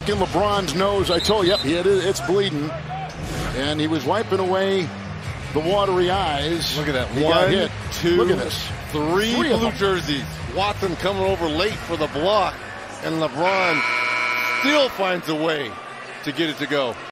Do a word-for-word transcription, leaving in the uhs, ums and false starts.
in LeBron's nose. I told you, yep, he had it, it's bleeding. And he was wiping away the watery eyes. Look at that. He One, got hit. two, Look at this. three, Three of blue them. jerseys. Watson coming over late for the block, and LeBron still finds a way to get it to go.